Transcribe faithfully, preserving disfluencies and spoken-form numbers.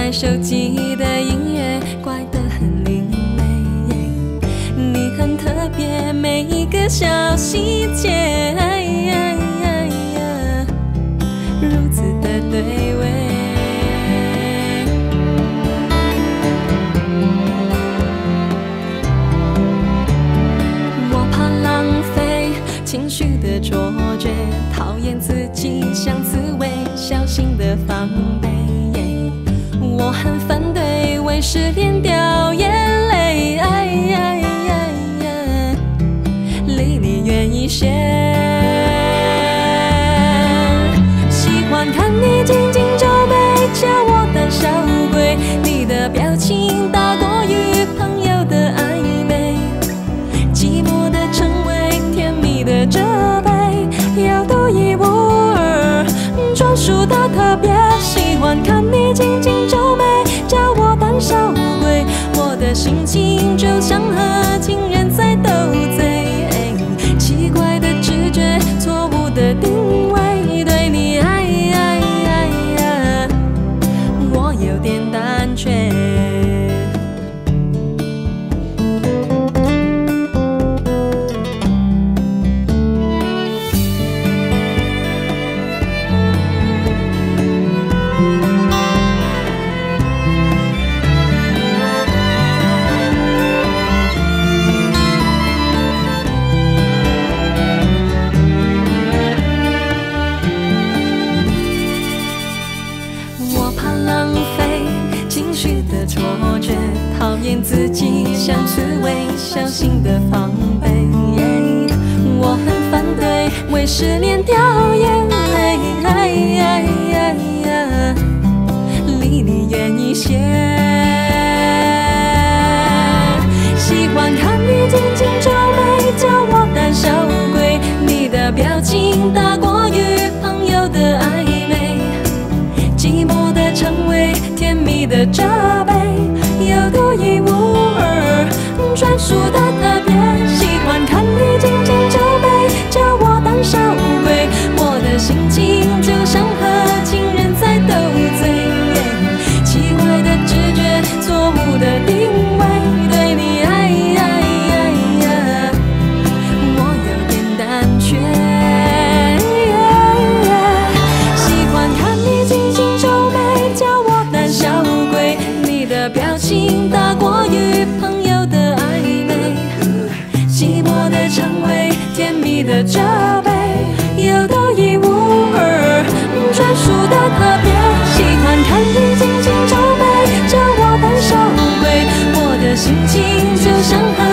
爱手机的音乐，怪得很另类。你很特别，每一个小细节，如此的对味。我怕浪费情绪的卓绝，讨厌自己像刺猬，小心的防备。我很反对为失恋掉眼泪，离你远一些。喜欢看你紧紧皱眉，叫我胆小鬼。你的表情大过于朋友的暧昧，寂寞的称谓，甜蜜的责备，要独一无二，专属的特别。喜欢看你紧紧皱眉，叫我胆小鬼。我的心情就像和情人在斗嘴，奇怪的直觉，错误的定位，对你爱爱爱，我有点胆怯。讨厌自己像刺猬，小心的防备。我很反对为失恋掉眼泪，离你远一些。喜欢看你紧紧皱眉，叫我胆小鬼。你的表情大过于朋友的暧昧，寂寞的称谓，甜蜜的责备，有独一无二，专属的特别。喜欢看你紧紧皱眉，叫我胆小鬼。我的心情就像和情人在斗嘴，奇怪的直觉，错误的定位，对你爱爱，我有点胆怯。喜欢看你紧紧皱眉，叫我胆小鬼。你的表情大过于朋友的暧昧，寂寞的称谓，甜蜜的责备，有独一无二，专属的特别。喜欢看你紧紧皱眉，叫我胆小鬼。我的心情就像